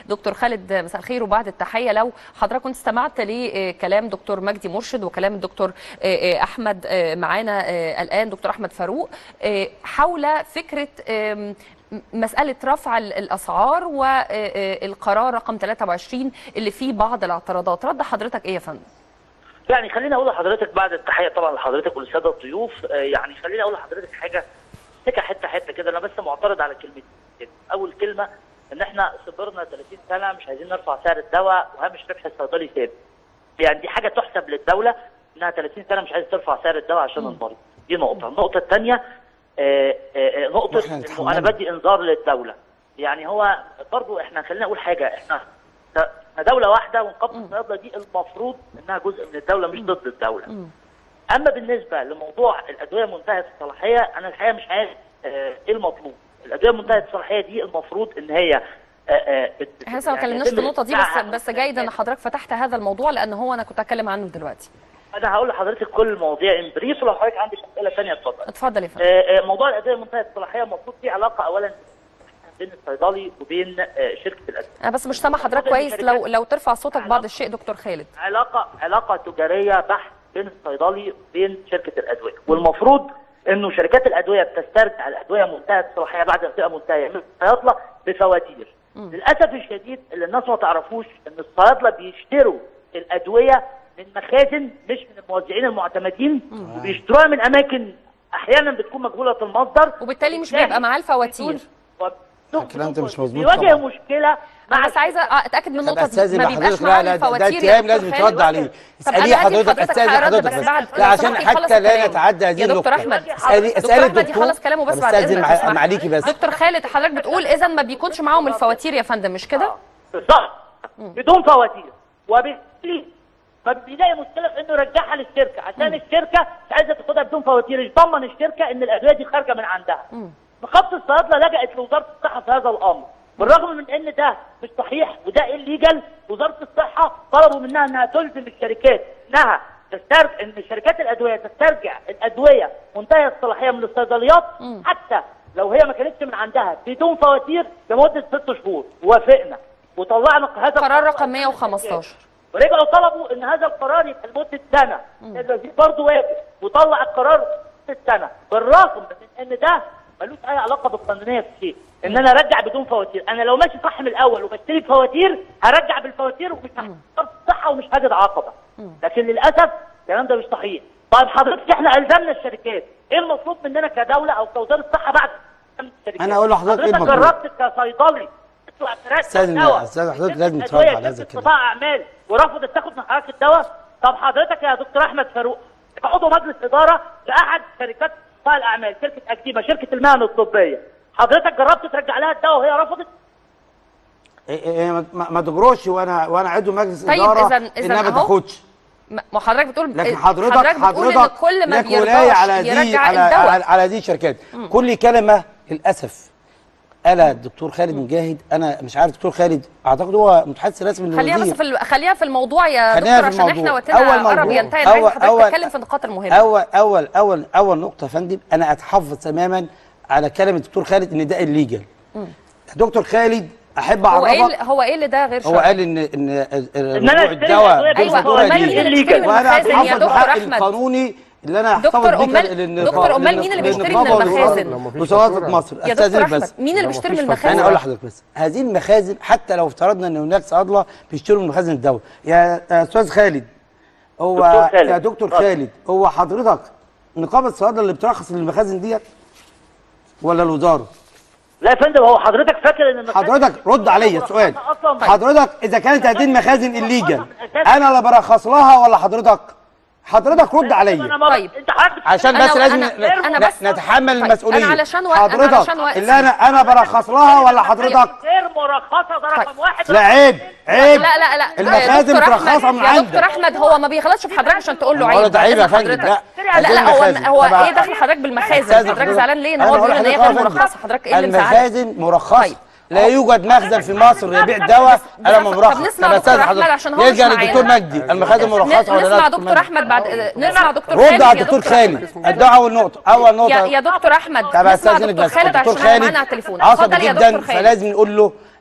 دكتور خالد مساء الخير وبعد التحيه، لو حضرتك كنت استمعت لكلام دكتور مجدي مرشد وكلام الدكتور احمد معانا الان دكتور احمد فاروق حول فكره مسألة رفع الأسعار والقرار رقم 23 اللي فيه بعض الاعتراضات، رد حضرتك إيه يا فندم؟ يعني خليني أقول لحضرتك بعد التحية طبعا لحضرتك وللسادة الضيوف، يعني خليني أقول لحضرتك حاجة حتة كده. أنا بس معترض على كلمتين. أول كلمة إن إحنا صبرنا 30 سنة مش عايزين نرفع سعر الدواء وهامش ربح الصيدلي ثابت. يعني دي حاجة تحسب للدولة إنها 30 سنة مش عايزة ترفع سعر الدواء عشان المريض. دي نقطة. النقطة الثانية نقطة إنه أنا بدي إنذار للدولة. يعني هو برضو إحنا خلينا أقول حاجة، إحنا دولة واحدة ونقابة الصيادلة دي المفروض إنها جزء من الدولة مش ضد الدولة. أما بالنسبة لموضوع الأدوية منتهية الصلاحية، أنا الحقيقة مش عارف إيه المطلوب. الأدوية منتهية الصلاحية دي المفروض إن هي احنا لسه ما اتكلمناش في النقطة دي، بس جيد إن حضرتك فتحت هذا الموضوع لأن هو أنا كنت أتكلم عنه دلوقتي. أنا هقول لحضرتك كل المواضيع إن بريف، ولو حضرتك عندك أسئلة ثانية اتفضل. اتفضل يا فندم. موضوع الأدوية منتهية الصلاحية المفروض في علاقة أولا بين الصيدلي وبين شركة الأدوية. أنا بس مش سامع حضرتك كويس، لو ترفع صوتك بعض الشيء دكتور خالد. علاقة تجارية بحت بين الصيدلي وبين شركة الأدوية، والمفروض إنه شركات الأدوية بتسترجع الأدوية منتهية الصلاحية بعد ما تبقى منتهية من الصيادلة بفواتير. للأسف الشديد اللي الناس ما تعرفوش إن الصيادلة بيشتروا الأدوية من مخازن مش من الموزعين المعتمدين، وبيشتروها من أماكن أحيانا بتكون مجهولة المصدر، وبالتالي مش بيبقى معاه الفواتير. الكلام ده مش مظبوط. بيواجه مشكلة. انا بس عايزه اتاكد من النقطه دي، ما بيبقاش معاه الفواتير. ده اتهام لازم يترد عليه. اساليه حضرتك، استاذن حضرتك بس لا عشان حتى لا نتعدى هذه النقطه. دكتور احمد اسالي الدكتور يخلص كلامه بس بعد اذنك. معليكي بس دكتور خالد، حضرتك بتقول اذا ما بيكونش معاهم الفواتير يا فندم، مش كده؟ بالظبط، بدون فواتير، وبالتالي فبيلاقي مشكله في انه يرجعها للشركه عشان الشركه مش عايزه تاخدها بدون فواتير، يضمن الشركه ان الادويه دي خارجه من عندها. نقابه الصيادله لجأت لوزاره الصحه في هذا الامر، بالرغم من ان ده مش صحيح وده الليجل. وزاره الصحه طلبوا منها انها تلزم الشركات انها ان شركات الادويه تسترجع الادويه منتهيه الصلاحيه من الصيدليات حتى لو هي ما كانتش من عندها بدون فواتير لمده 6 شهور. وافقنا وطلعنا هذا قرار رقم 115، ورجعوا طلبوا ان هذا القرار يبقى لمده سنه. الوزير برضه وافق وطلع القرار لمده سنه، بالرغم من ان ده ملوش اي علاقه بالقانونيه في شيء. ان انا ارجع بدون فواتير، انا لو ماشي صح من الاول وبشتري بفواتير هرجع بالفواتير ومش هحط الصحه ومش هجد عقبه. لكن للاسف الكلام ده مش صحيح. طيب حضرتك احنا الزمنا الشركات، ايه المطلوب مننا كدوله او كوزاره الصحه بعد الشركات؟ انا اقول لحضرتك ايه المطلوب. جربت كصيدلي تطلع استاذ حضرتك لازم ترد على هذا الكلام. قطاع اعمال ورفضت تاخد من حضرتك الدواء. طب حضرتك يا دكتور احمد فاروق عضو مجلس اداره لاحد شركات قطاع الاعمال، شركه اكتيفا، شركه المهن الطبيه، حضرتك جربت ترجع لها الدواء وهي رفضت؟ ما تجروش وانا عضو مجلس طيب اداره انها ما تاخدش. ما حضرتك بتقول، لكن حضرتك بتقول ان كل ما بيرضاش يرجع الدواء على دي شركات. كل كلمه للاسف قالها الدكتور خالد مجاهد. انا مش عارف دكتور خالد، اعتقد هو متحدث رسمي للوزير. خليها بس خليها في الموضوع يا دكتور عشان احنا وقتنا قرب ينتهي. انا عايز حضرتك تتكلم في النقاط المهمه. اول نقطه يا فندم، انا اتحفظ تماما على كلمه الدكتور خالد ان ده الليجل. دكتور خالد احب اعرفك هو ايه اللي ده غير شرعي؟ هو قال ان موضوع الدواء بالفاتوره دي الليجل. وانا اتحفظ بحق القانوني اللي انا دكتور امال مين اللي بيشتري من المخازن؟ وزاره مصر. يا دكتور احمد مين اللي بيشتري من المخازن؟ انا اقول لحضرتك بس هذه المخازن حتى لو افترضنا ان هناك صيادله بيشتروا من مخازن الدواء. يا استاذ خالد، هو يا دكتور خالد، هو حضرتك نقابه الصيادله اللي بترخص المخازن ديت ولا الوزاره؟ لا يا فندم، هو حضرتك فاكر ان حضرتك رد عليا السؤال. حضرتك اذا كانت هذه المخازن الليجل انا اللي برخص لها ولا حضرتك رد عليا. طيب عشان بس لازم نتحمل المسؤوليه. حضرتك اللي انا برخص لها ولا حضرتك؟ غير مرخصه، ده رقم واحد. لا عيب لا المخازن مترخصه من عندك يا دكتور احمد. هو ما بيغلطش في حضرتك عشان تقول له عيب. ده عيب يا فندم. لا هو ايه دخل حضرتك بالمخازن؟ حضرتك زعلان ليه ان هو بيقول ان هي غير مرخصه؟ حضرتك ايه اللي مزعلك؟ المخازن مرخصه. لا يوجد مخزن في مصر يبيع دواء انا ما مرخص. طب نسمع دكتور احمد عشان هو مش معانا. الدكتور مجدي المخازن مرخصه ولا لا؟ نسمع دكتور احمد بعد. نسمع دكتور خالد. رد على الدكتور خالد. الدعوه اول نقطه يا دكتور احمد. طب نسمع دكتور خالد عشان هو معانا على التليفون. عصبي جدا فلازم نقول له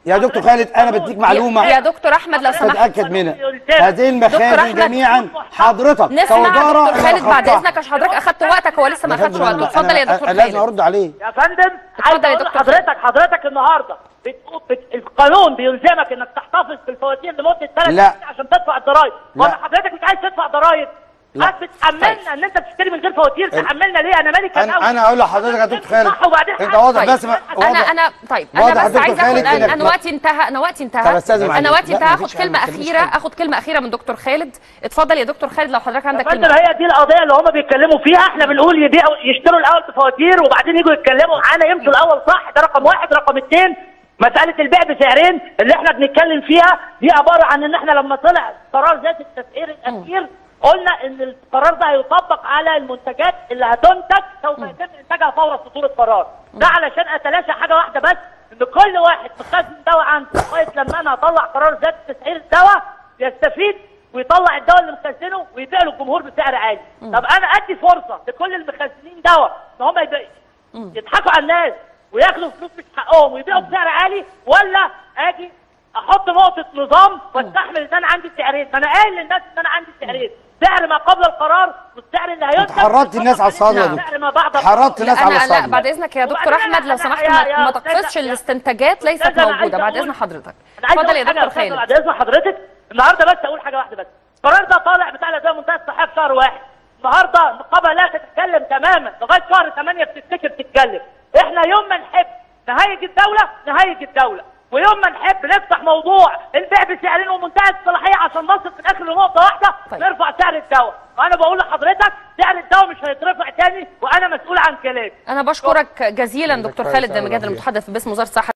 يا دكتور خالد انا بديك معلومه يا دكتور احمد لو سمحت تتاكد منها. هذه المخازن جميعا حضرتك نسمع دكتور خالد بعد اذنك عشان حضرتك اخدت وقتك، هو لسه ما اخدش وقته. اتفضل يا دكتور خالد. لازم ارد عليه يا فندم. اتفضل يا دكتور. حضرتك النهارده القانون بيلزمك انك تحتفظ بالفواتير لمده 3 سنين عشان تدفع الضرايب، ولا حضرتك مش عايز تدفع ضرايب؟ عايز بتحملنا ان انت بتشتري من غير فواتير، تحملنا ليه؟ انا مالي كام قوي. انا اقول لحضرتك يا دكتور خالد انت واضح. بس انا بس عايزه اخد، انا وقتي انتهى. انا وقتي انتهى. اخد كلمه اخيره من دكتور خالد. اتفضل يا دكتور خالد لو حضرتك عندك كلمه. هي دي القضيه اللي هم بيتكلموا فيها. احنا بنقول يبيعوا يشتروا الاول بفواتير وبعدين يجوا يتكلموا معانا يمشوا الاول صح. ده رقم واحد. رقم اثنين، مساله البيع بسعرين اللي احنا بنتكلم فيها دي عباره عن ان احنا لما طلع قرار ذات التسعير الاخير قلنا ان القرار ده هيطبق على المنتجات اللي هتنتج سوف يتم انتاجها فور صدور القرار. ده علشان اتلاشى حاجه واحده بس، ان كل واحد مخزن دواء عنده لغايه لما انا اطلع قرار ذات تسعير الدواء يستفيد ويطلع الدواء اللي مخزنه ويبيع للجمهور بسعر عالي. طب انا ادي فرصه لكل المخزنين دواء ان هم يضحكوا على الناس وياخدوا فلوس مش حقهم ويبيعوا بسعر عالي، ولا اجي احط نقطه نظام واستحمل ان انا عندي سعرين؟ ما انا قايل للناس ان انا عندي سعرين، سعر ما قبل القرار والسعر اللي هينتج. حرضت الناس على الصدمه دي. حرضت الناس على الصدمه. لا بعد اذنك يا دكتور احمد لو سمحت ما تقصدش الاستنتاجات ليست موجوده. بعد اذن حضرتك اتفضل يا دكتور خالد. بعد اذن حضرتك النهارده بس اقول حاجه واحده بس. القرار ده طالع بتاع الاداء منتهى الصحه في شهر 1. النهارده النقابه لا تتكلم تماما لغايه شهر 8 بتفتكر تتكلم. احنا يوم ما نحب نهيج الدوله ويوم ما نحب نفتح موضوع البيع بسعرين ومنتهى الصلاحيه عشان نصل في الاخر لنقطه واحده نرفع سعر الدواء. وانا بقول لحضرتك سعر الدواء مش هيترفع تاني وانا مسؤول عن كلامي. انا بشكرك جزيلا دكتور خالد مجاد المتحدث باسم وزاره الصحه.